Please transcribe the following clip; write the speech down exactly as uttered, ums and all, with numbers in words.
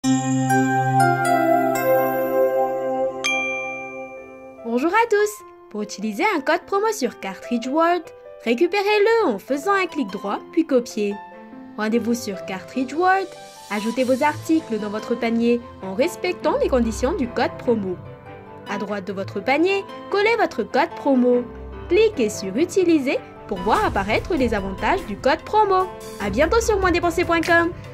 Bonjour à tous! Pour utiliser un code promo sur Cartridge World, récupérez-le en faisant un clic droit puis copier. Rendez-vous sur Cartridge World, ajoutez vos articles dans votre panier en respectant les conditions du code promo. À droite de votre panier, collez votre code promo. Cliquez sur Utiliser pour voir apparaître les avantages du code promo. À bientôt sur moins dépenser point com!